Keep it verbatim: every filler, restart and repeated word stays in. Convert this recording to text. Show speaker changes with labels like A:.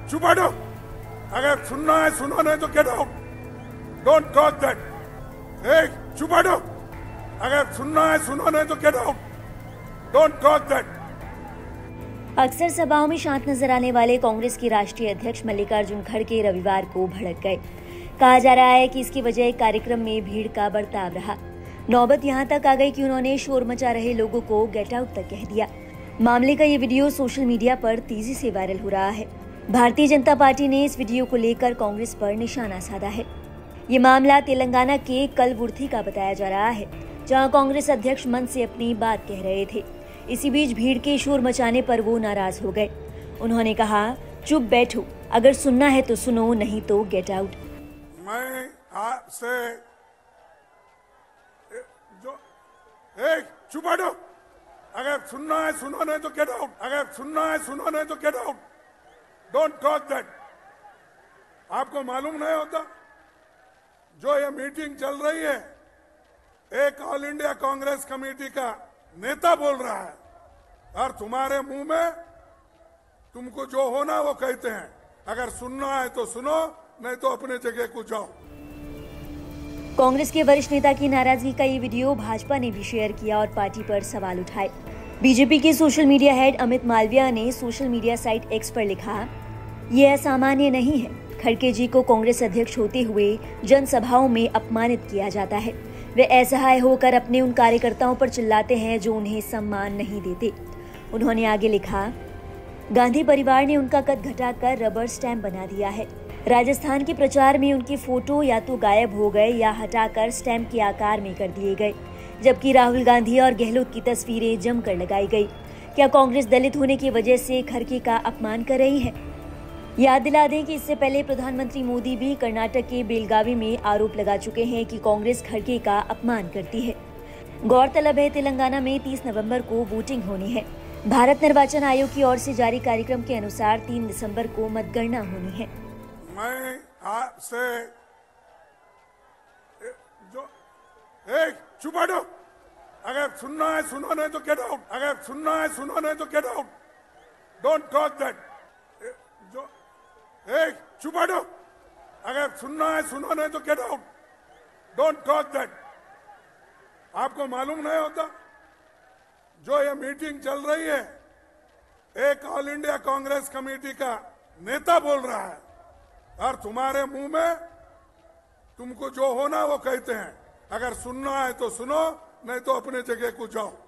A: चुप हटो। अगर सुनना है सुनो, नहीं तो get out. Don't talk that. ए चुप हटो। अगर सुनना है सुनो, नहीं तो get out. Don't talk that.
B: अक्सर सभाओं में शांत नजर आने वाले कांग्रेस के राष्ट्रीय अध्यक्ष मल्लिकार्जुन खड़गे रविवार को भड़क गए। कहा जा रहा है कि इसकी वजह कार्यक्रम में भीड़ का बर्ताव रहा। नौबत यहां तक आ गई कि उन्होंने शोर मचा रहे लोगों को गेट आउट तक कह दिया। मामले का ये वीडियो सोशल मीडिया पर तेजी से वायरल हो रहा है। भारतीय जनता पार्टी ने इस वीडियो को लेकर कांग्रेस पर निशाना साधा है। ये मामला तेलंगाना के कलबुर्गी का बताया जा रहा है, जहां कांग्रेस अध्यक्ष मंच से अपनी बात कह रहे थे। इसी बीच भीड़ के शोर मचाने पर वो नाराज हो गए। उन्होंने कहा, चुप बैठो, अगर सुनना है तो सुनो, नहीं तो गेट आउट।
A: मैं आपसे जो ए चुप हटो। अगर सुनना है सुनो, नहीं तो गेट आउट। अगर सुनना है सुनो, नहीं तो get out. Don't talk that. आपको मालूम नहीं होता, जो ये मीटिंग चल रही है, एक ऑल इंडिया कांग्रेस कमेटी का नेता बोल रहा है, और तुम्हारे मुंह में तुमको जो होना वो कहते हैं। अगर सुनना है तो सुनो, नहीं तो अपने जगह को जाओ।
B: कांग्रेस के वरिष्ठ नेता की नाराजगी का ये वीडियो भाजपा ने भी शेयर किया और पार्टी पर सवाल उठाए। बीजेपी के social media head Amit Malviya ने सोशल मीडिया साइट एक्स पर लिखा, ये असामान्य नहीं है। खड़गे जी को कांग्रेस अध्यक्ष होते हुए जनसभाओं में अपमानित किया जाता है। वे असहाय होकर अपने उन कार्यकर्ताओं पर चिल्लाते हैं जो उन्हें सम्मान नहीं देते। उन्होंने आगे लिखा, गांधी परिवार ने उनका कद घटाकर रबर स्टैम्प बना दिया है। राजस्थान के प्रचार में उनके फोटो या तो गायब हो गए या हटाकर स्टैम्प के आकार में कर दिए गए, जबकि राहुल गांधी और गहलोत की तस्वीरें जमकर लगाई गई। क्या कांग्रेस दलित होने की वजह से खड़गे का अपमान कर रही है? याद दिला दें कि इससे पहले प्रधानमंत्री मोदी भी कर्नाटक के बेलगावी में आरोप लगा चुके हैं कि कांग्रेस खड़गे का अपमान करती है। गौरतलब है, तेलंगाना में तीस नवंबर को वोटिंग होनी है। भारत निर्वाचन आयोग की ओर से जारी कार्यक्रम के अनुसार तीन दिसंबर को मतगणना होनी है।
A: मैं आपसे जो ए चुप हटो। अगर सुनना है सुनो, नहीं तो गेट आउट। अगर सुनना है सुनो, नहीं तो get out. Don't talk that. जो ए चुप हटो। अगर सुनना है सुनो, नहीं तो get out. Don't talk that. आपको मालूम नहीं होता, जो ये मीटिंग चल रही है, एक ऑल इंडिया कांग्रेस कमेटी का नेता बोल रहा है, और तुम्हारे मुंह में तुमको जो होना वो कहते हैं। अगर सुनना है तो सुनो, नहीं तो अपने जगह को जाओ।